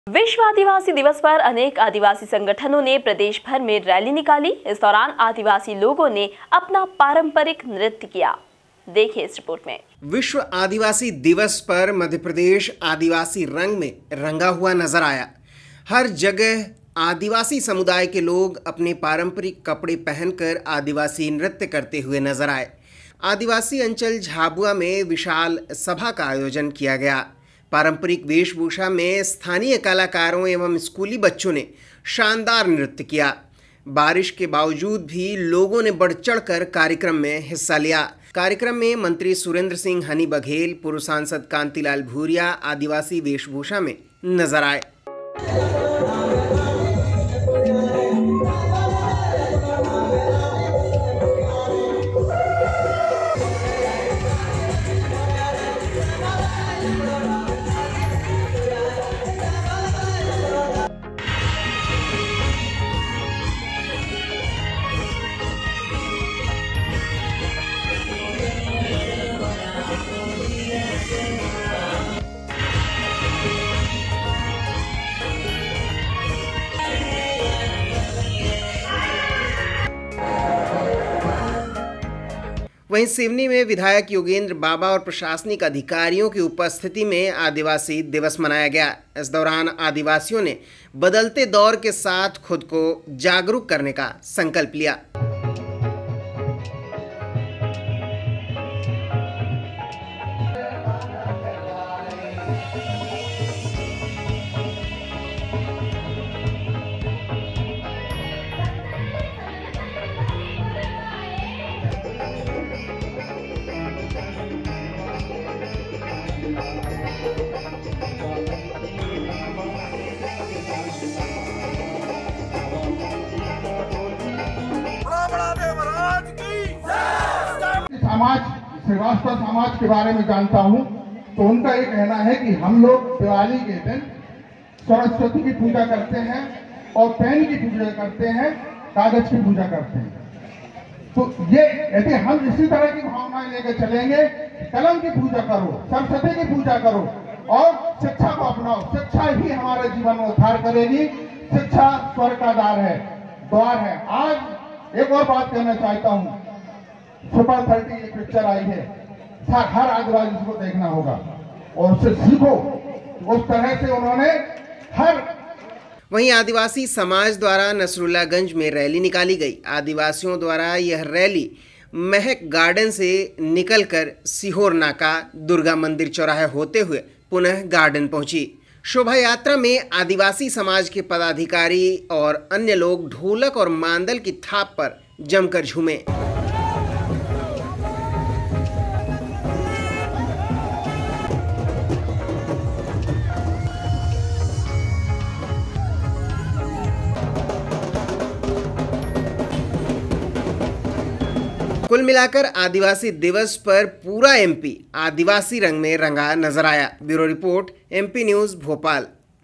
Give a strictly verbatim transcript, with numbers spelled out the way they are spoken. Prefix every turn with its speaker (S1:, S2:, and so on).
S1: विश्व आदिवासी दिवस पर अनेक आदिवासी संगठनों ने प्रदेश भर में रैली निकाली। इस दौरान आदिवासी लोगों ने अपना पारंपरिक नृत्य किया। देखिए इस रिपोर्ट में।
S2: विश्व आदिवासी दिवस पर मध्य प्रदेश आदिवासी रंग में रंगा हुआ नजर आया। हर जगह आदिवासी समुदाय के लोग अपने पारंपरिक कपड़े पहनकर आदिवासी नृत्य करते हुए नजर आए। आदिवासी अंचल झाबुआ में विशाल सभा का आयोजन किया गया। पारंपरिक वेशभूषा में स्थानीय कलाकारों एवं स्कूली बच्चों ने शानदार नृत्य किया। बारिश के बावजूद भी लोगों ने बढ़ चढ़कर कार्यक्रम में हिस्सा लिया। कार्यक्रम में मंत्री सुरेंद्र सिंह हनी बघेल, पूर्व सांसद कांतिलाल भूरिया आदिवासी वेशभूषा में नजर आए। वहीं सिवनी में विधायक योगेंद्र बाबा और प्रशासनिक अधिकारियों की उपस्थिति में आदिवासी दिवस मनाया गया। इस दौरान आदिवासियों ने बदलते दौर के साथ खुद को जागरूक करने का संकल्प लिया।
S3: समाज श्रीवास्तव समाज के बारे में जानता हूं, तो उनका ये कहना है कि हम लोग दिवाली के दिन सरस्वती की पूजा करते हैं और पेन की पूजा करते हैं, कागज की पूजा करते हैं। तो ये यदि हम इसी तरह की भावनाएं लेकर चलेंगे, कलम की पूजा करो, सरस्वती की पूजा करो और शिक्षा को अपनाओ। शिक्षा ही हमारे जीवन में उद्धार करेगी। शिक्षा स्वर्ग का द्वार है द्वार है आज एक और बात कहना चाहता हूँ। सुपर थर्टी एक पिक्चर आई है, हर आदिवासी को देखना होगा और उससे सीखो। उस तरह से उन्होंने हर
S2: वहीं आदिवासी समाज द्वारा नसरुल्लागंज में रैली निकाली गई। आदिवासियों द्वारा यह रैली महक गार्डन से निकलकर सीहोर नाका, दुर्गा मंदिर चौराहे होते हुए पुनः गार्डन पहुंची। शोभा यात्रा में आदिवासी समाज के पदाधिकारी और अन्य लोग ढोलक और मांदल की थाप पर जमकर झूमे। कुल मिलाकर आदिवासी दिवस पर पूरा एमपी आदिवासी रंग में रंगा नजर आया। Bureau report, MP news, Bhopal.